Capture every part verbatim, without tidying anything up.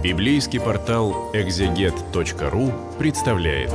Библейский портал экзегет точка ру представляет.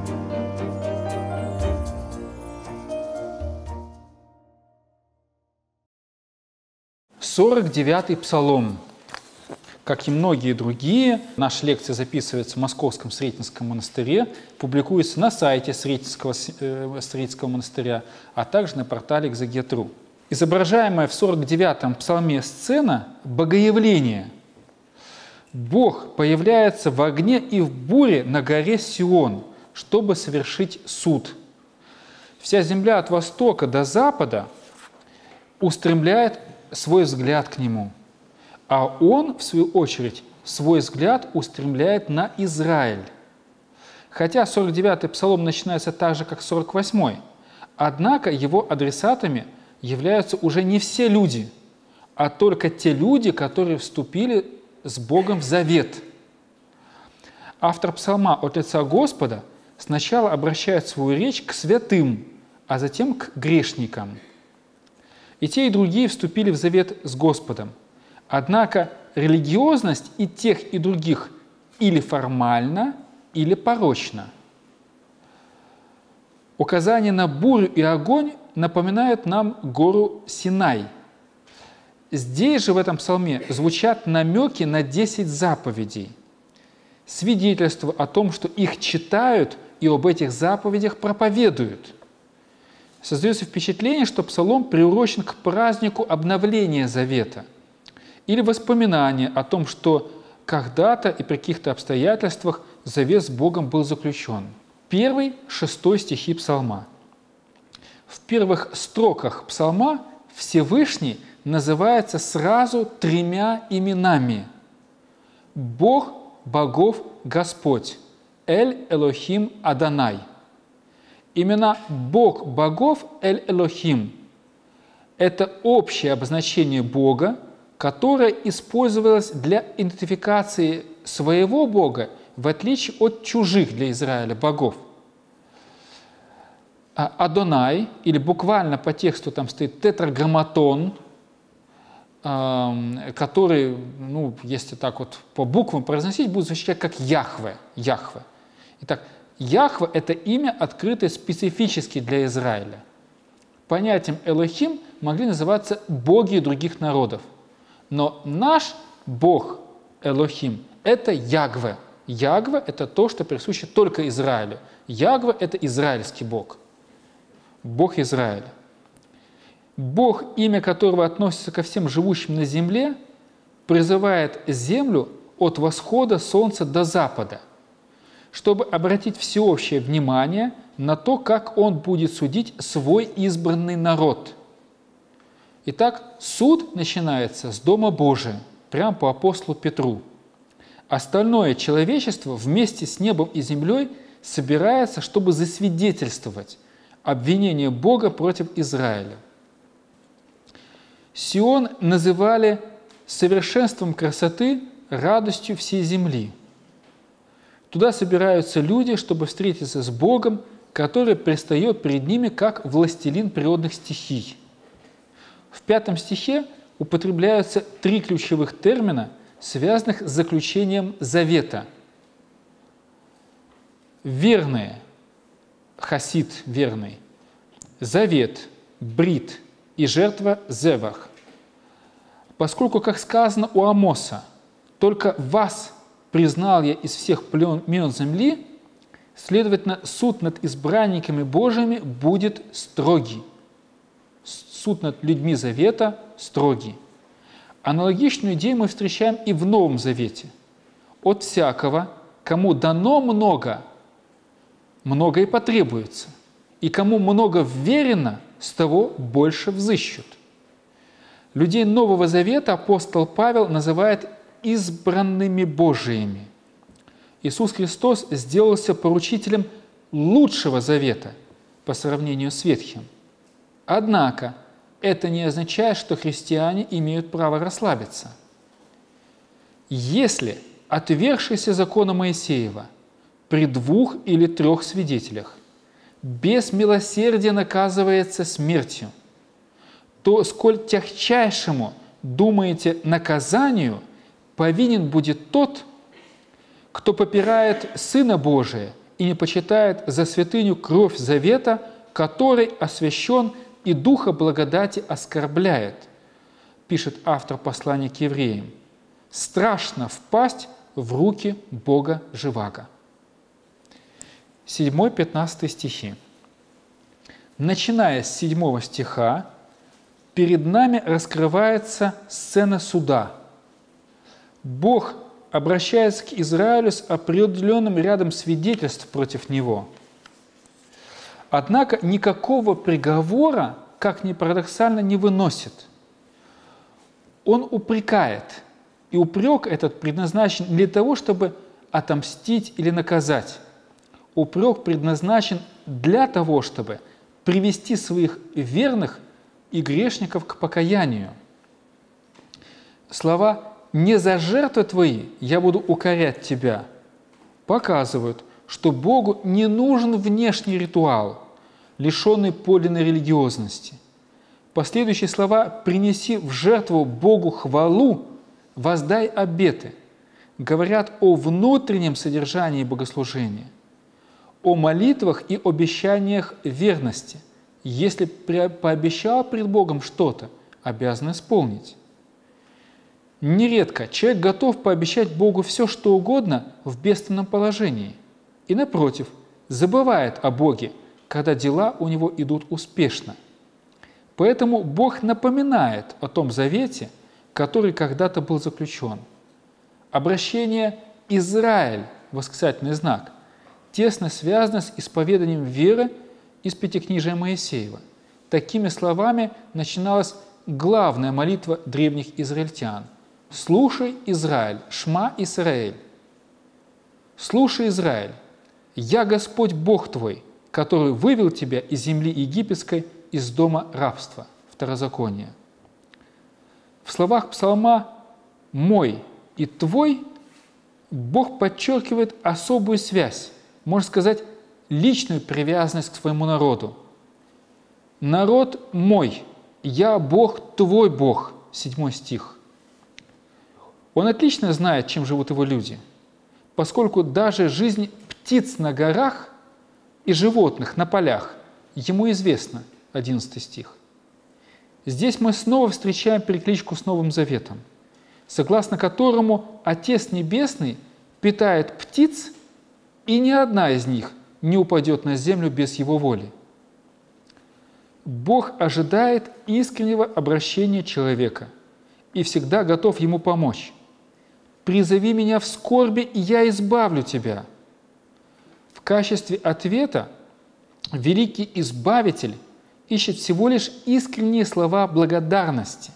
сорок девятый Псалом. Как и многие другие, наши лекции записываются в Московском Сретенском монастыре, публикуются на сайте Сретенского, э, Сретенского монастыря, а также на портале экзегет точка ру. Изображаемая в сорок девятом Псалме сцена – богоявление. Бог появляется в огне и в буре на горе Сион, чтобы совершить суд. Вся земля от востока до запада устремляет свой взгляд к Нему, а Он, в свою очередь, свой взгляд устремляет на Израиль. Хотя сорок девятый Псалом начинается так же, как сорок восьмой, однако его адресатами являются уже не все люди, а только те люди, которые вступили с Богом в завет. Автор Псалма от лица Господа сначала обращает свою речь к святым, а затем к грешникам. И те, и другие вступили в завет с Господом. Однако религиозность и тех, и других или формальна, или порочна. Указание на бурю и огонь напоминает нам гору Синай. Здесь же, в этом псалме, звучат намеки на десять заповедей, свидетельство о том, что их читают и об этих заповедях проповедуют. Создается впечатление, что псалом приурочен к празднику обновления завета или воспоминания о том, что когда-то и при каких-то обстоятельствах завет с Богом был заключен. Первый, шестой стихи псалма. В первых строках псалма Всевышний называется сразу тремя именами. Бог богов Господь, Эль Элохим Адонай. Имена Бог богов Эль Элохим – это общее обозначение Бога, которое использовалось для идентификации своего Бога, в отличие от чужих для Израиля богов. Адонай, или буквально по тексту там стоит тетраграмматон, который, ну, если так вот по буквам произносить, будет звучать как Яхве. Яхве. Итак, Яхве – это имя, открытое специфически для Израиля. Понятием Элохим могли называться боги других народов. Но наш Бог Элохим – это Ягве. Ягве – это то, что присуще только Израилю. Ягве – это израильский Бог. Бог Израиля. Бог, имя которого относится ко всем живущим на земле, призывает землю от восхода солнца до запада, чтобы обратить всеобщее внимание на то, как Он будет судить свой избранный народ. Итак, суд начинается с Дома Божия, прямо по апостолу Петру. Остальное человечество вместе с небом и землей собирается, чтобы засвидетельствовать обвинение Бога против Израиля. Сион называли совершенством красоты, радостью всей земли. Туда собираются люди, чтобы встретиться с Богом, который предстает перед ними как властелин природных стихий. В пятом стихе употребляются три ключевых термина, связанных с заключением завета. Верные, хасид верный, завет, брит и жертва зевах. Поскольку, как сказано у Амоса, только вас признал я из всех племен земли, следовательно, суд над избранниками Божьими будет строгий. Суд над людьми завета строгий. Аналогичную идею мы встречаем и в Новом Завете. От всякого, кому дано много, много и потребуется, и кому много вверено, с того больше взыщут. Людей Нового Завета апостол Павел называет избранными Божиими. Иисус Христос сделался поручителем лучшего завета по сравнению с Ветхим. Однако это не означает, что христиане имеют право расслабиться. Если отвергшийся закона Моисеева при двух или трех свидетелях без милосердия наказывается смертью, то сколь тягчайшему, думаете, наказанию повинен будет тот, Кто попирает Сына Божия и не почитает за святыню кровь завета, который освящен и духа благодати оскорбляет, пишет автор послания к евреям. Страшно впасть в руки Бога живаго. седьмой-пятнадцатый стихи. Начиная с седьмого стиха, перед нами раскрывается сцена суда. Бог обращается к Израилю с определенным рядом свидетельств против него. Однако никакого приговора, как ни парадоксально, не выносит. Он упрекает, и упрек этот предназначен не для того, чтобы отомстить или наказать. Упрек предназначен для того, чтобы привести своих верных и грешников к покаянию. Слова «не за жертвы твои я буду укорять тебя» показывают, что Богу не нужен внешний ритуал, лишенный подлинной религиозности. Последующие слова «принеси в жертву Богу хвалу, воздай обеты» говорят о внутреннем содержании богослужения, о молитвах и обещаниях верности. Если пообещал пред Богом что-то, обязан исполнить. Нередко человек готов пообещать Богу все, что угодно в бедственном положении, и, напротив, забывает о Боге, когда дела у него идут успешно. Поэтому Бог напоминает о том завете, который когда-то был заключен. Обращение «Израиль» – восклицательный знак – тесно связано с исповеданием веры из Пятикнижия Моисеева. Такими словами начиналась главная молитва древних израильтян. «Слушай, Израиль, Шма Исраэль». «Слушай, Израиль, я Господь Бог твой, который вывел тебя из земли египетской, из дома рабства». Второзаконие. В словах псалма «мой» и «твой» Бог подчеркивает особую связь, можно сказать, личную привязанность к своему народу. «Народ мой, я Бог твой Бог», седьмой стих. Он отлично знает, чем живут его люди, поскольку даже жизнь птиц на горах и животных на полях ему известна, одиннадцатый стих. Здесь мы снова встречаем перекличку с Новым Заветом, согласно которому Отец Небесный питает птиц, и ни одна из них не упадет на землю без Его воли. Бог ожидает искреннего обращения человека и всегда готов ему помочь. «Призови меня в скорби, и я избавлю тебя». В качестве ответа великий Избавитель ищет всего лишь искренние слова благодарности.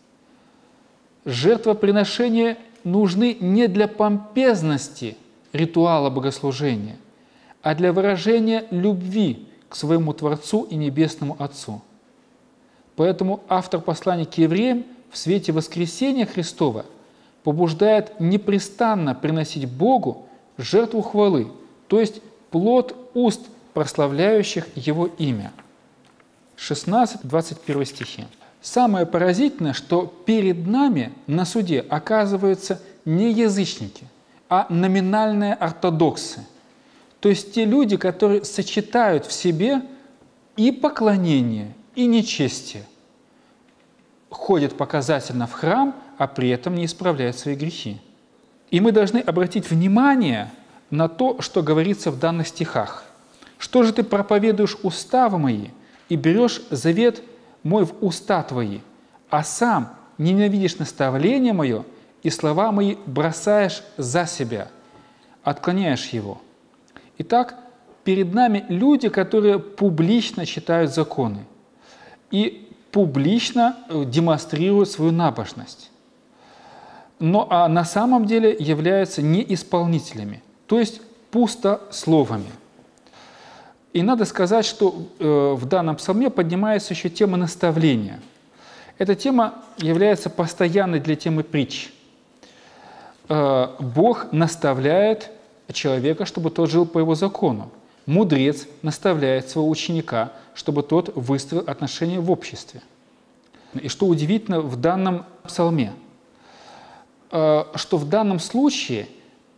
Жертвоприношения нужны не для помпезности ритуала богослужения, а для выражения любви к своему Творцу и Небесному Отцу. Поэтому автор послания к евреям в свете воскресения Христова побуждает непрестанно приносить Богу жертву хвалы, то есть плод уст, прославляющих Его имя. шестнадцать-двадцать первый стихи. Самое поразительное, что перед нами на суде оказываются не язычники, а номинальные ортодоксы, то есть те люди, которые сочетают в себе и поклонение, и нечестие, ходят показательно в храм, а при этом не исправляют свои грехи. И мы должны обратить внимание на то, что говорится в данных стихах. «Что же ты проповедуешь уставы мои и берешь завет мой в уста твои, а сам ненавидишь наставление мое и слова мои бросаешь за себя, отклоняешь его». Итак, перед нами люди, которые публично читают законы и публично демонстрируют свою набожность, но а на самом деле являются неисполнителями, то есть пустословами. И надо сказать, что э, в данном псалме поднимается еще тема наставления. Эта тема является постоянной для темы притч. Э, Бог наставляет человека, чтобы тот жил по его закону. Мудрец наставляет своего ученика, чтобы тот выстроил отношения в обществе. И что удивительно в данном псалме, э, что в данном случае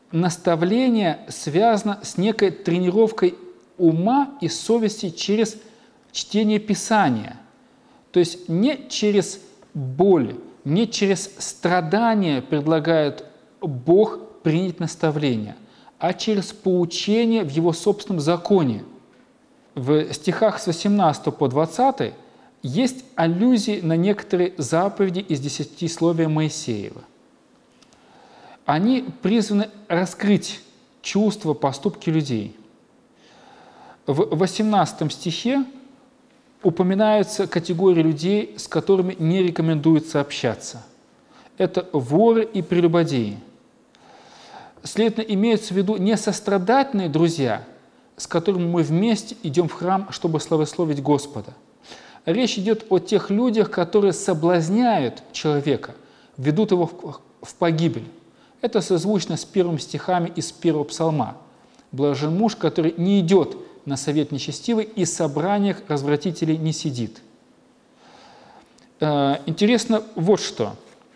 наставление связано с некой тренировкой ума и совести через чтение Писания. То есть не через боль, не через страдания предлагает Бог принять наставление, а через поучение в Его собственном законе. В стихах с восемнадцатого по двадцатый есть аллюзии на некоторые заповеди из десятисловия Моисеева. Они призваны раскрыть чувства, поступки людей. В восемнадцатом стихе упоминаются категории людей, с которыми не рекомендуется общаться. Это воры и прелюбодеи. Следовательно, имеются в виду не сострадательные друзья, с которыми мы вместе идем в храм, чтобы славословить Господа. Речь идет о тех людях, которые соблазняют человека, ведут его в погибель. Это созвучно с первыми стихами из первого псалма. «Блажен муж, который не идет на совет нечестивый и в собраниях развратителей не сидит». Интересно вот что.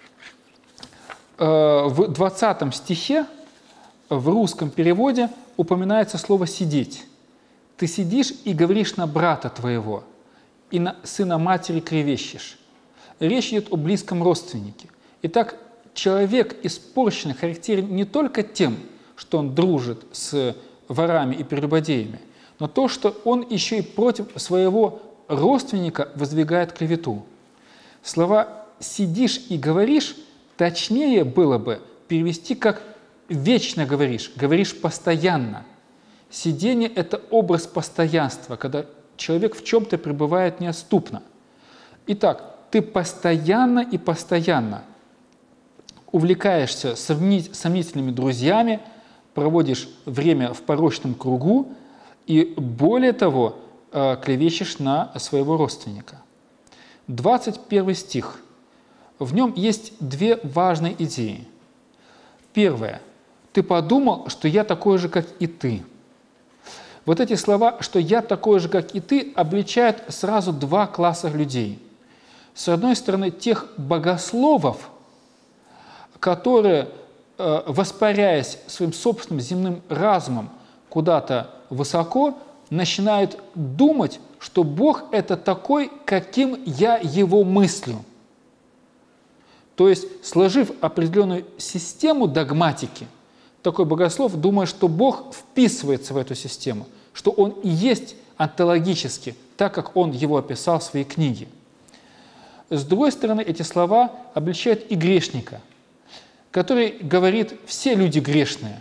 В двадцатом стихе в русском переводе упоминается слово «сидеть». «Ты сидишь и говоришь на брата твоего, и на сына матери клевещешь». Речь идет о близком родственнике. Итак, человек испорченный характерен не только тем, что он дружит с ворами и прелюбодеями, но то, что он еще и против своего родственника воздвигает клевету. Слова «сидишь и говоришь» точнее было бы перевести как «вечно говоришь», «говоришь постоянно». Сидение – это образ постоянства, когда человек в чем-то пребывает неотступно. Итак, ты постоянно и постоянно увлекаешься сомнительными друзьями, проводишь время в порочном кругу и, более того, клевещешь на своего родственника. двадцать первый стих. В нем есть две важные идеи. Первое. Ты подумал, что я такой же, как и ты. Вот эти слова, что я такой же, как и ты, обличают сразу два класса людей. С одной стороны, тех богословов, которые, воспаряясь своим собственным земным разумом куда-то высоко, начинают думать, что Бог – это такой, каким я его мыслю. То есть, сложив определенную систему догматики, такой богослов думает, что Бог вписывается в эту систему, что Он и есть онтологически, так как Он его описал в своей книге. С другой стороны, эти слова обличают и грешника, который говорит, все люди грешные.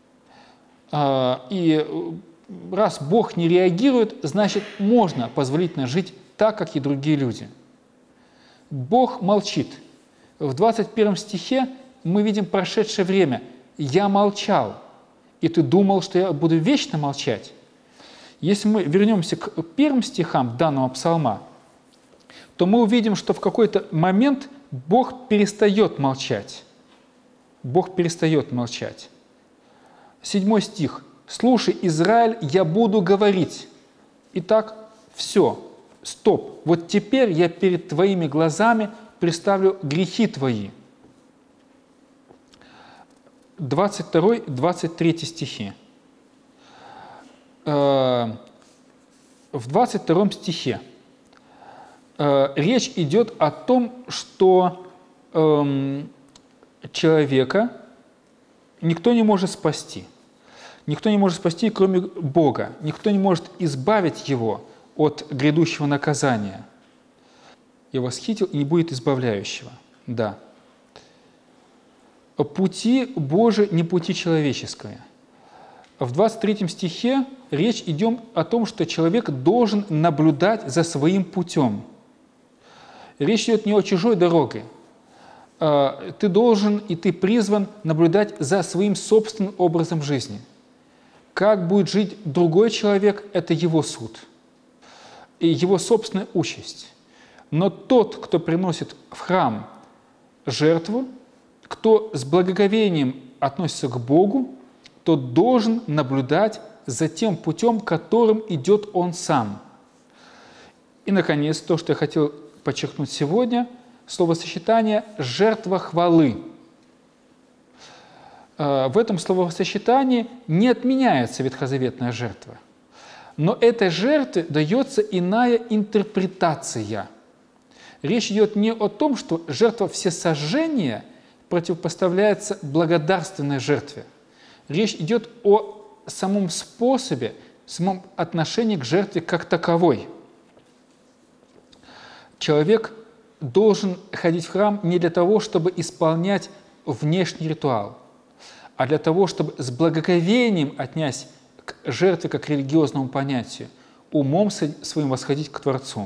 И раз Бог не реагирует, значит, можно позволительно жить так, как и другие люди. Бог молчит. В двадцать первом стихе мы видим прошедшее время. «Я молчал, и ты думал, что я буду вечно молчать». Если мы вернемся к первым стихам данного псалма, то мы увидим, что в какой-то момент Бог перестает молчать. Бог перестает молчать. Седьмой стих. «Слушай, Израиль, я буду говорить». Итак, все, стоп. Вот теперь я перед твоими глазами представлю грехи твои. двадцать второй — двадцать третий стихи. В двадцать втором стихе речь идет о том, что человека никто не может спасти. Никто не может спасти, кроме Бога. Никто не может избавить его от грядущего наказания. «Я восхитил, и не будет избавляющего». Да. Пути Божии не пути человеческие. В двадцать третьем стихе речь идет о том, что человек должен наблюдать за своим путем. Речь идет не о чужой дороге. Ты должен и ты призван наблюдать за своим собственным образом жизни. Как будет жить другой человек – это его суд и его собственная участь. Но тот, кто приносит в храм жертву, кто с благоговением относится к Богу, тот должен наблюдать за тем путем, которым идет он сам. И, наконец, то, что я хотел подчеркнуть сегодня, словосочетание «жертва хвалы». в этом словосочетании не отменяется ветхозаветная жертва. Но этой жертве дается иная интерпретация. Речь идет не о том, что жертва всесожжения противопоставляется благодарственной жертве. Речь идет о самом способе, самом отношении к жертве как таковой. Человек должен ходить в храм не для того, чтобы исполнять внешний ритуал, а для того, чтобы с благоговением отнять к жертве как к религиозному понятию, умом своим восходить к Творцу.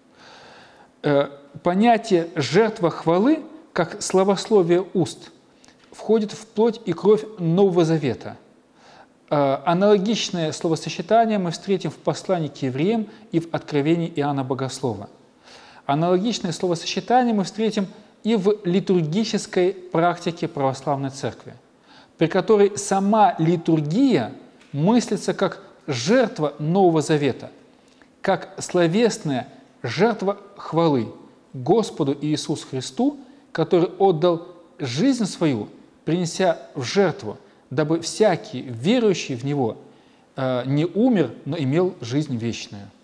Понятие «жертва хвалы» как словословие уст входит в плоть и кровь Нового Завета. Аналогичное словосочетание мы встретим в послании к евреям и в Откровении Иоанна Богослова. Аналогичное словосочетание мы встретим и в литургической практике православной церкви, при которой сама литургия мыслится как жертва Нового Завета, как словесная жертва хвалы Господу Иисусу Христу, который отдал жизнь свою, принеся в жертву, дабы всякий, верующий в Него, не умер, но имел жизнь вечную.